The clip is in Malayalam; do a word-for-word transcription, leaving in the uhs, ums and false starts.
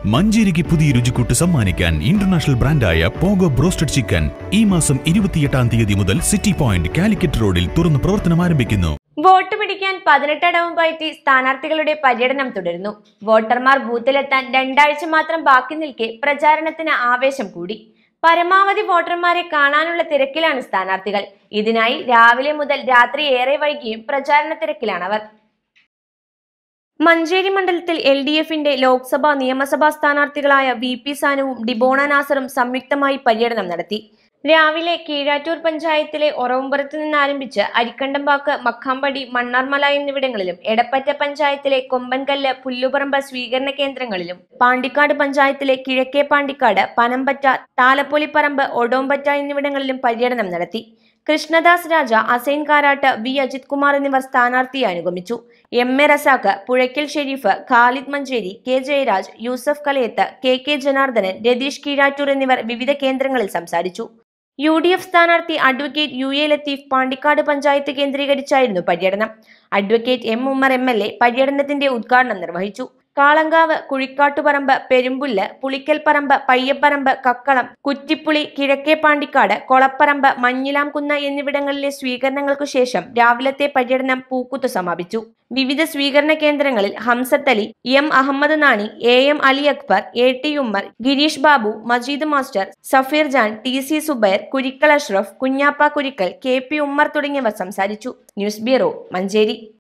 മഞ്ചേരിക്ക് പുതിയ രുചിക്കൂട്ട് സമ്മാനിക്കാൻ ഇന്റർനാഷണൽ ബ്രാൻഡായ പോഗോ ബ്രോസ്റ്റഡ് ചിക്കൻ ഈ മാസം ഇരുപത്തിയെട്ടാം തീയതി മുതൽ സിറ്റി പോയിന്റ് കാലിക്കറ്റ് റോഡിൽ തുറന്ന് പ്രവർത്തനം ആരംഭിക്കുന്നു. വോട്ട് പിടിക്കാൻ പതിനെട്ടടവും പയറ്റി സ്ഥാനാർത്ഥികളുടെ പര്യടനം തുടരുന്നു. വോട്ടർമാർ ബൂത്തിലെത്താൻ രണ്ടാഴ്ച മാത്രം ബാക്കി നിൽക്കെ പ്രചാരണത്തിന് ആവേശം കൂടി. പരമാവധി വോട്ടർമാരെ കാണാനുള്ള തിരക്കിലാണ് സ്ഥാനാർത്ഥികൾ. ഇതിനായി രാവിലെ മുതൽ രാത്രി ഏറെ വൈകിയും പ്രചാരണ തിരക്കിലാണവർ. മഞ്ചേരി മണ്ഡലത്തിൽ എൽ ഡി എഫിന്റെ ലോക്സഭാ നിയമസഭാ സ്ഥാനാർത്ഥികളായ വി പി സാനുവും ഡിബോണ നാസറും സംയുക്തമായി പര്യടനം നടത്തി. രാവിലെ കീഴാറ്റൂർ പഞ്ചായത്തിലെ ഒറവുംപുറത്ത് നിന്നാരംഭിച്ച് അരിക്കണ്ടംപാക്ക്, മക്കാമ്പടി, മണ്ണാർമല എന്നിവിടങ്ങളിലും എടപ്പറ്റ പഞ്ചായത്തിലെ കൊമ്പൻകല്ല്, പുല്ലുപറമ്പ് സ്വീകരണ കേന്ദ്രങ്ങളിലും പാണ്ടിക്കാട് പഞ്ചായത്തിലെ കിഴക്കേ പാണ്ടിക്കാട്, പനമ്പറ്റ, താലപ്പൊലിപ്പറമ്പ്, ഒടോമ്പറ്റ എന്നിവിടങ്ങളിലും പര്യടനം നടത്തി. കൃഷ്ണദാസ് രാജ, അസൈൻ കാരാട്ട്, വി അജിത് കുമാർ എന്നിവർ സ്ഥാനാർത്ഥിയെ അനുഗമിച്ചു. M A Razak, Puzhakkal Sharif, Khalid Manjeri, K Jayaraj, Yusuf Kalayath, K K Janardhanan, Ratheesh Keezhattur എന്നിവർ വിവിധ കേന്ദ്രങ്ങളിൽ സംസാരിച്ചു. യു ഡി എഫ് സ്ഥാനാർത്ഥി advocate U A Latheef Pandikkad panchayat കേന്ദ്രീകരിച്ചായിരുന്നു പര്യടനം. Advocate M Ummer M L A പര്യടനത്തിന്റെ ഉദ്ഘാടനം നിർവഹിച്ചു. കാളങ്കാവ്, കുഴിക്കാട്ടുപറമ്പ്, പെരുമ്പുല്ല്, പുളിക്കൽപ്പറമ്പ്, പയ്യപ്പറമ്പ്, കക്കളം, കുറ്റിപ്പുളി, കിഴക്കേ പാണ്ടിക്കാട്, കൊളപ്പറമ്പ്, മഞ്ഞിലാംകുന്ന് എന്നിവിടങ്ങളിലെ സ്വീകരണങ്ങൾക്കു ശേഷം രാവിലത്തെ പര്യടനം പൂക്കുത്തു സമാപിച്ചു. വിവിധ സ്വീകരണ കേന്ദ്രങ്ങളിൽ Hamsath Ali, M Ahammed Nani, A M Ali Akbar, A T Ummer, Gireesh Babu, Majeed master, Safeer Jan, T C Zubair, Kurikkal Ashraf, Kunhappa Kurikkal, K P Ummer തുടങ്ങിയവർ സംസാരിച്ചു. News bureau, Manjeri.